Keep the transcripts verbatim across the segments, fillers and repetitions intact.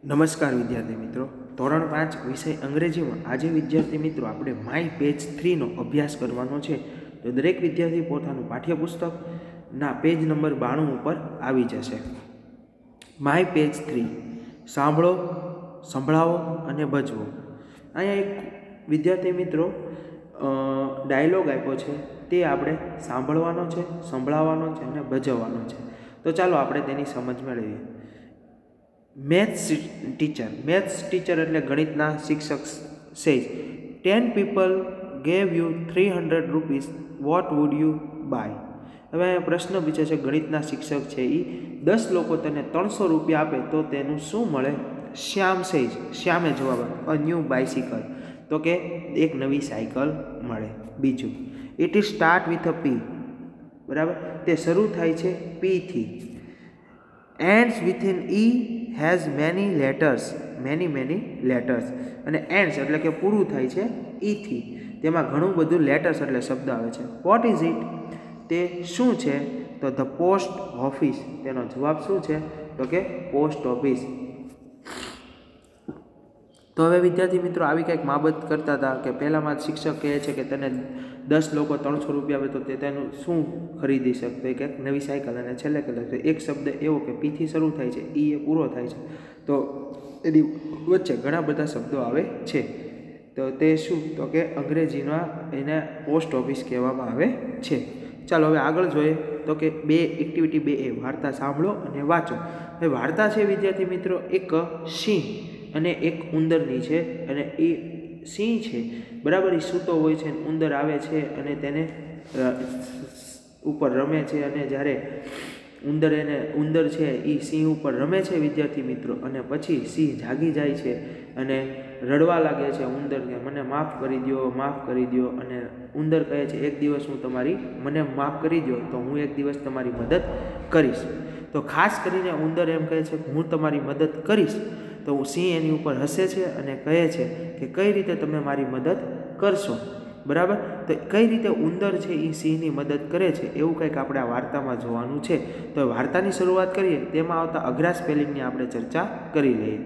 નમસ્કાર વિદ્યાર્થી મિત્રો, ધોરણ પાંચ વિષય અંગ્રેજીમાં આજે વિદ્યાર્થી મિત્રો આપણે માય પેજ થ્રીનો અભ્યાસ કરવાનો છે. તો દરેક વિદ્યાર્થી પોતાનું પાઠ્યપુસ્તકના પેજ નંબર બાણું ઉપર આવી જશે. માય પેજ થ્રી, સાંભળો, સંભળાવો અને ભજવો. અહીંયા એક વિદ્યાર્થી મિત્રો ડાયલોગ આપ્યો છે, તે આપણે સાંભળવાનો છે, સંભળાવવાનો છે અને ભજવવાનો છે. તો ચાલો આપણે તેની સમજ મેળવીએ. મેથ્સ ટીચર, મેથ્સ ટીચર એટલે ગણિતના શિક્ષક સેજ, ten people gave you three hundred rupees, what would you buy? હવે અહીંયા પ્રશ્ન પૂછે છે, ગણિતના શિક્ષક છે એ દસ લોકો તને ત્રણસો રૂપિયા આપે તો તેનું શું મળે? શ્યામ સેજ, શ્યામે જવાબ આપ્યો, અ ન્યૂ બાઇસિકલ, તો કે એક નવી સાયકલ મળે. બીજું, it is start with a P, બરાબર, તે શરૂ થાય છે પીથી. Ends with an E has many letters, many many letters, અને એન્ડ્સ એટલે કે પૂરું થાય છે ઈથી, તેમાં ઘણું બધું લેટર્સ એટલે શબ્દ આવે છે. What is it? તે શું છે? તો ધ પોસ્ટ ઓફિસ, તેનો જવાબ શું છે? તો કે પોસ્ટ ઓફિસ. તો હવે વિદ્યાર્થી મિત્રો આવી કંઈક બાબત કરતા હતા કે પહેલામાં શિક્ષક કહે છે કે તને દસ લોકો ત્રણસો રૂપિયા આપે તો તે તેનું શું ખરીદી શકતો? એક એક નવી સાયકલ. અને છેલ્લે કહેલો એક શબ્દ એવો કે પીથી શરૂ થાય છે, ઈ એ પૂરો થાય છે, તો એની વચ્ચે ઘણા બધા શબ્દો આવે છે. તો તે શું? તો કે અંગ્રેજીમાં એને પોસ્ટ ઓફિસ કહેવામાં આવે છે. ચાલો હવે આગળ જોઈએ. તો કે બે એક્ટિવિટી બે એ, વાર્તા સાંભળો અને વાંચો. હવે વાર્તા છે વિદ્યાર્થી મિત્રો એક સિંહ અને એક ઉંદરની છે. અને એ સિંહ છે, બરાબર, એ સૂતો હોય છે, ઉંદર આવે છે અને તેને ઉપર રમે છે. અને જ્યારે ઉંદર એને ઉંદર છે એ સિંહ ઉપર રમે છે વિદ્યાર્થી મિત્રો, અને પછી સિંહ જાગી જાય છે અને રડવા લાગે છે ઉંદર કે મને માફ કરી દો, માફ કરી દો. અને ઉંદર કહે છે એક દિવસ હું તમારી, મને માફ કરી દો તો હું એક દિવસ તમારી મદદ કરીશ. તો ખાસ કરીને ઉંદર એમ કહે છે કે હું તમારી મદદ કરીશ. તો સિંહ એની ઉપર હસે છે અને કહે છે કે કઈ રીતે તમે મારી મદદ કરશો, બરાબર. તો કઈ રીતે ઉંદર છે એ સિંહની મદદ કરે છે એવું કંઈક આપણે આ વાર્તામાં જોવાનું છે. તો વાર્તાની શરૂઆત કરીએ, તેમાં આવતા અઘરા સ્પેલિંગની આપણે ચર્ચા કરી લઈએ.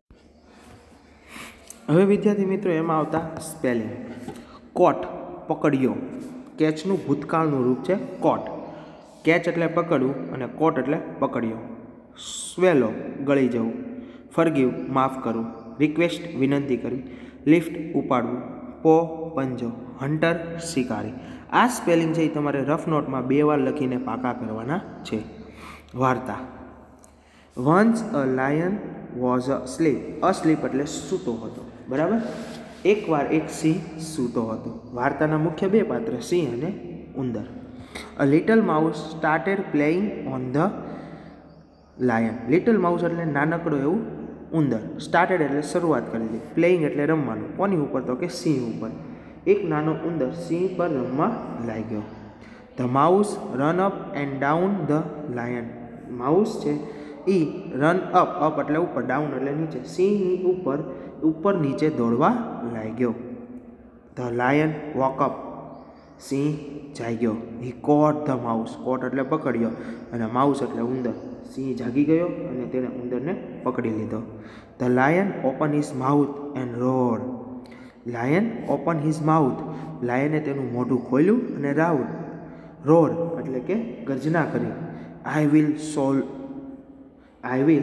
હવે વિદ્યાર્થી મિત્રો એમાં આવતા સ્પેલિંગ. કોટ, પકડ્યો. કેચનું ભૂતકાળનું રૂપ છે કોટ. કેચ એટલે પકડવું અને કોટ એટલે પકડ્યો. સ્વેલો, ગળી જવું. ફરગીવ, માફ કરવું. રિક્વેસ્ટ, વિનંતી કરવી. લિફ્ટ, ઉપાડવું. પો, પંજો. હન્ટર, શિકારી. આ સ્પેલિંગ છે એ તમારે રફ નોટમાં બે વાર લખીને પાકા કરવાના છે. વાર્તા. Once a lion was asleep. Asleep એટલે સૂતો હતો, બરાબર. એકવાર એક સિંહ સૂતો હતો. વાર્તાના મુખ્ય બે પાત્ર સિંહ અને ઉંદર. A little mouse started playing on the lion. Little mouse એટલે નાનકડો એવું ઉંદર. સ્ટાર્ટેડ એટલે શરૂઆત કરેલી. પ્લેઇંગ એટલે રમવાનું. કોની ઉપર? તો કે સિંહ ઉપર. એક નાનો ઉંદર સિંહ પર રમવા લાગ્યો. The mouse run up and down the lion. Mouse છે એ રન અપ, અપ એટલે ઉપર, ડાઉન એટલે નીચે, સિંહની ઉપર ઉપર નીચે દોડવા લાગ્યો. The lion woke up. સિંહ જાગ્યો. He coat the mouse. કોટ એટલે પકડ્યો અને માઉસ એટલે ઉંદર. સિંહ જાગી ગયો અને તેણે ઉંદરને પકડી લીધો. The lion open his mouth and roared. Lion open his mouth. લાયને તેનું મોઢું ખોલ્યું અને રાઉડ. રોડ એટલે કે ગર્જના કરી. I will swallow I will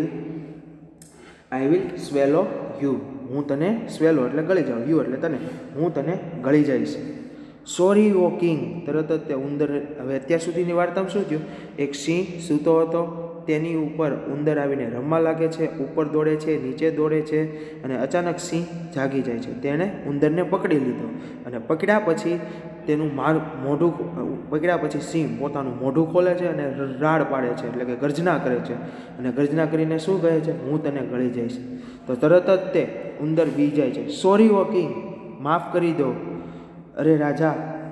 I will swallow you. હું તને, સ્વેલો એટલે ગળી જાઉં, યુ એટલે તને, હું તને ગળી જઈશ. Sorry O king. તરત જ તે ઉંદર. હવે અત્યાર સુધીની વાર્તામાં શું થયું? એક સિંહ સૂતો હતો, તેની ઉપર ઉંદર આવીને રમવા લાગે છે, ઉપર દોડે છે, નીચે દોડે છે, અને અચાનક સિંહ જાગી જાય છે. તેણે ઉંદરને પકડી લીધો અને પકડ્યા પછી તેનું માર મોઢું પકડ્યા પછી સિંહ પોતાનું મોઢું ખોલે છે અને રાડ પાડે છે, એટલે કે ગર્જના કરે છે. અને ગર્જના કરીને શું કહે છે? હું તને ગળી જઈશ. તો તરત જ તે ઉંદર બી જાય છે. સોરી ઓ કિંગ, માફ કરી દો, અરે રાજા.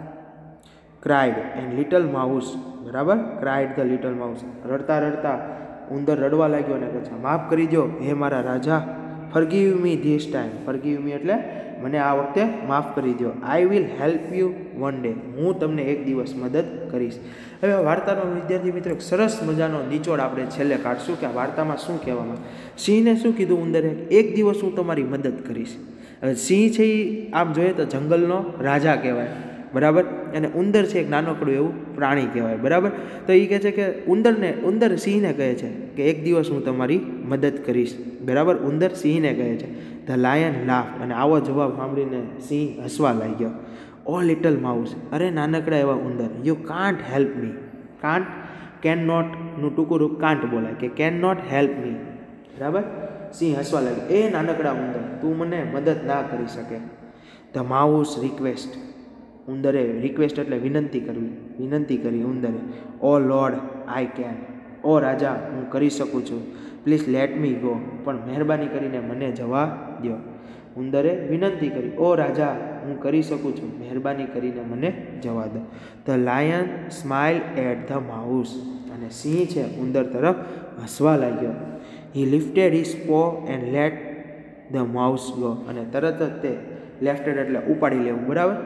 ક્રાઇડ એન્ડ લિટલ માઉસ, બરાબર, ક્રાઇડ ધ લિટલ માઉસ. રડતા રડતા ઉંદર રડવા લાગ્યો અને કહે છે માફ કરી દો હે મારા રાજા. Forgive me this time. Forgive me એટલે મને આ વખતે માફ કરી દો. I will help you one day, હું તમને એક દિવસ મદદ કરીશ. હવે વાર્તાનો વિદ્યાર્થી મિત્રો એક સરસ મજાનો નિચોડ આપણે છેલ્લે કાઢશું કે આ વાર્તામાં શું કહેવામાં. સિંહને શું કીધું ઉંદરે? એક દિવસ હું તમારી મદદ કરીશ. હવે સિંહ છે એ આમ જોઈએ તો જંગલનો રાજા કહેવાય, બરાબર, અને ઉંદર છે એક નાનકડું એવું પ્રાણી કહેવાય, બરાબર. તો એ કહે છે કે ઉંદરને ઉંદર સિંહને કહે છે કે એક દિવસ હું તમારી મદદ કરીશ, બરાબર. ઉંદર સિંહને કહે છે. ધ લાયન લાફ, અને આવો જવાબ સાંભળીને સિંહ હસવા લાગ્યો. ઓ લિટલ માઉસ, અરે નાનકડા એવા ઉંદર, you can't help me. Can't, can નોટનું ટૂંકું રૂપ કાન્ટ બોલાય કે કેન નોટ હેલ્પ મી, બરાબર. સિંહ હસવા લાગ્યો. એ નાનકડા ઉંદર, તું મને મદદ ના કરી શકે. ધ માઉસ રિક્વેસ્ટ, ઉંદરે રિક્વેસ્ટ એટલે વિનંતી કરવી, વિનંતી કરી ઉંદરે. ઓ લોર્ડ આઈ કેન, ઓ રાજા હું કરી શકું છું. પ્લીઝ લેટ મી ગો, પણ મહેરબાની કરીને મને જવા દો. ઉંદરે વિનંતી કરી, ઓ રાજા હું કરી શકું છું, મહેરબાની કરીને મને જવા દો. The lion smile at the mouse, અને સિંહ છે ઉંદર તરફ હસવા લાગ્યો. He lifted his paw and let the mouse go, અને તરત જ તે લેફ્ટેડ એટલે ઉપાડી લેવું, બરાબર.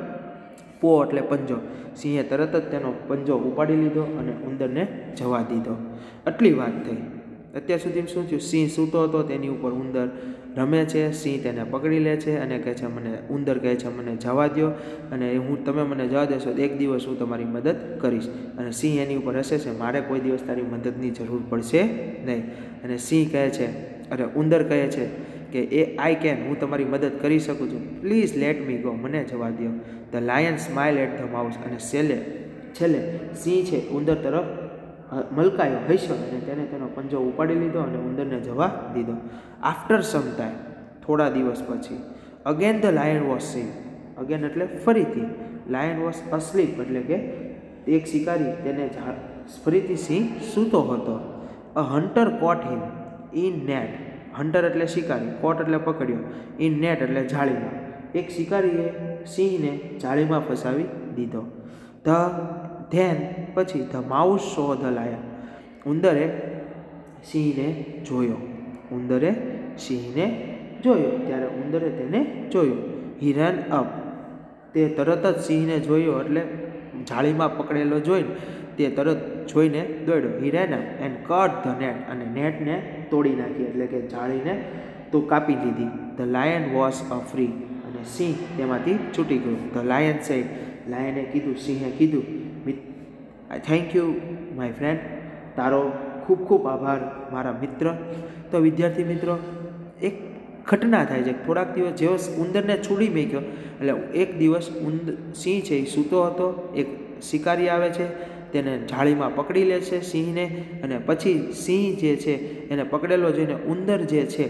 પો એટલે પંજો. સિંહે તરત જ તેનો પંજો ઉપાડી લીધો અને ઉંદરને જવા દીધો. આટલી વાત થઈ. અત્યાર સુધી શું થયું? સિંહ સૂતો હતો, તેની ઉપર ઉંદર રમે છે. સિંહ તેને પકડી લે છે અને કહે છે મને, ઉંદર કહે છે મને જવા દો, અને હું તમે મને જવા દેશો તો એક દિવસ હું તમારી મદદ કરીશ. અને સિંહ એની ઉપર હસે છે, મારે કોઈ દિવસ તારી મદદની જરૂર પડશે નહીં. અને સિંહ કહે છે, અરે ઉંદર કહે છે કે એ આઈ કેન, હું તમારી મદદ કરી શકું છું. પ્લીઝ લેટ મી ગો, મને જવા દો. The lion smile at the mouse, અને છેલ્લે છેલ્લે સિંહ છે ઉંદર તરફ મલકાયો, હસ્યો, અને તેને તેનો પંજો ઉપાડી લીધો અને ઉંદરને જવા દીધો. આફ્ટર સમ ટાઈમ, થોડા દિવસ પછી, again the lion was sleep. Again એટલે ફરીથી. લાયન વોઝ અસ્લીપ એટલે કે એક શિકારી તેને ફરીથી સિંહ સૂતો હતો. A hunter caught him in net. Hunter એટલે શિકારી, કોટ એટલે પકડ્યો, ઇન નેટ એટલે જાળીમાં. એક શિકારીએ સિંહને જાળીમાં ફસાવી દીધો. ધ ધેન પછી the mouse saw the lion. ઉંદરે સિંહને જોયો. ઉંદરે સિંહને જોયો ત્યારે ઉંદરે તેને જોયો. He run up. તે તરત જ સિંહને જોયો એટલે જાળીમાં પકડેલો જોઈને તે તરત જોઈને દોડ્યો. He ran up and cut the net. અને નેટને તોડી નાખી એટલે કે જાળીને તો કાપી દીધી. The lion was a free. અને સિંહ તેમાંથી છૂટી ગયો. The lion sad. લાયને કીધું, સિંહે કીધું, થેન્ક યુ માય ફ્રેન્ડ, તારો ખૂબ ખૂબ આભાર મારા મિત્ર. તો વિદ્યાર્થી મિત્રો, એક ઘટના થાય છે. થોડાક દિવસ જેવો ઉંદરને છોડી મૂક્યો એટલે એક દિવસ ઉંદર સિંહ છે એ સૂતો હતો. એક શિકારી આવે છે, તેને જાળીમાં પકડી લે છે સિંહને, અને પછી સિંહ જે છે એને પકડેલો જોઈને ઉંદર જે છે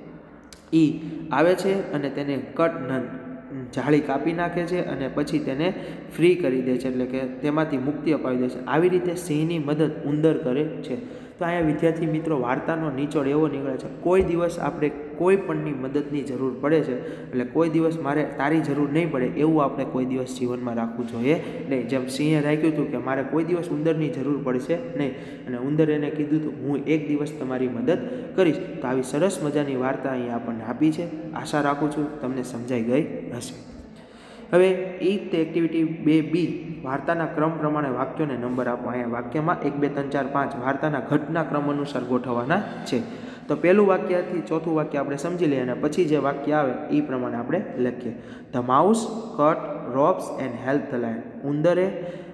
એ આવે છે અને તેને કટ જાળી કાપી નાખે છે અને પછી તેને ફ્રી કરી દે છે, એટલે કે તેમાંથી મુક્તિ અપાવી દે છે. આવી રીતે સિંહની મદદ ઉંદર કરે છે. તો અહીંયા વિદ્યાર્થી મિત્રો વાર્તાનો નિચોડ એવો નીકળે છે, કોઈ દિવસ આપણે કોઈ પણની મદદની જરૂર પડે છે એટલે કોઈ દિવસ મારે તારી જરૂર નહીં પડે એવું આપણે કોઈ દિવસ જીવનમાં રાખવું જોઈએ નહીં. જેમ સિંહે રાખ્યું હતું કે મારે કોઈ દિવસ ઉંદરની જરૂર પડશે નહીં, અને ઉંદરે એને કીધું હતું હું એક દિવસ તમારી મદદ કરીશ. તો આવી સરસ મજાની વાર્તા અહીંયા આપણને આપી છે. આશા રાખું છું તમને સમજાઈ ગઈ હશે. હવે એ તે એક્ટિવિટી બે બી વાર્તાના ક્રમ પ્રમાણે વાક્યોને નંબર આપો. અહીંયા વાક્યમાં એક બે ત્રણ ચાર પાંચ વાર્તાના ઘટના ક્રમ અનુસાર ગોઠવવાના છે. તો પહેલું વાક્યથી ચોથું વાક્ય આપણે સમજી લઈએ અને પછી જે વાક્ય આવે એ પ્રમાણે આપણે લખીએ. The mouse cut ropes and help the lion. ઉંદરે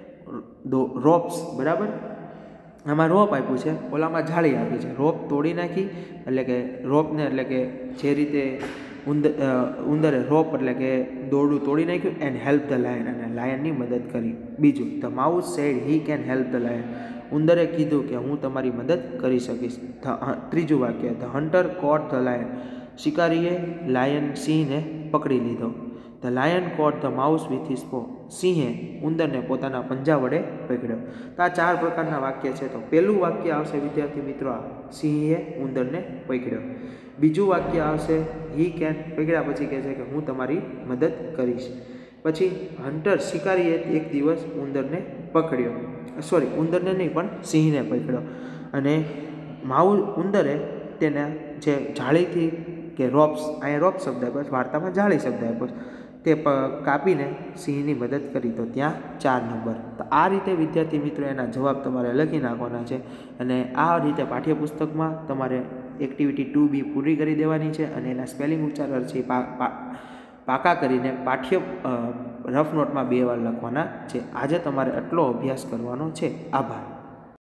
રોપ્સ, બરાબર, આમાં રોપ આપ્યું છે, ઓલામાં જાળી આપી છે. રોપ તોડી નાખી એટલે કે રોપને એટલે કે જે રીતે ઉંદર ઉંદરે રોપ એટલે કે દોરડું તોડી નાખ્યું. એન્ડ હેલ્પ ધ લાયન, અને લાયનની મદદ કરી. બીજું, the mouse said he can help the lion. ઉંદરે કીધું કે હું તમારી મદદ કરી શકીશ. ત્રીજું વાક્ય, the hunter caught the lion. શિકારીએ લાયન સિંહને પકડી લીધો. The lion caught the mouse with his paw. સિંહે ઉંદરને પોતાના પંજા વડે પકડ્યો. તો આ ચાર પ્રકારના વાક્ય છે. તો પહેલું વાક્ય આવશે વિદ્યાર્થી મિત્રો, સિંહે ઉંદરને પકડ્યો. બીજું વાક્ય આવશે હી કેન, પકડ્યા પછી કહે છે કે હું તમારી મદદ કરીશ. પછી હન્ટર શિકારીએ એક દિવસ ઉંદરને પકડ્યો, સોરી ઉંદરને નહીં પણ સિંહને પકડ્યો, અને માઉ ઉંદરે તેને જે જાળીથી કે રોપ્સ, અહીંયા રોપ શબ્દ આપ્યો છે, વાર્તામાં જાળી શબ્દ આપ્યો છે, તે પ કાપીને સિંહની મદદ કરી, તો ત્યાં ચાર નંબર. તો આ રીતે વિદ્યાર્થી મિત્રો એના જવાબ તમારે લખી નાખવાના છે અને આ રીતે પાઠ્યપુસ્તકમાં તમારે એક્ટિવિટી ટુ બી પૂરી કરી દેવાની છે અને એના સ્પેલિંગ ઉચ્ચાર છે પા પાકા કરીને પાઠ્ય રફ નોટમાં બે વાર લખવાના છે. આજે તમારે આટલો અભ્યાસ કરવાનો છે. આભાર.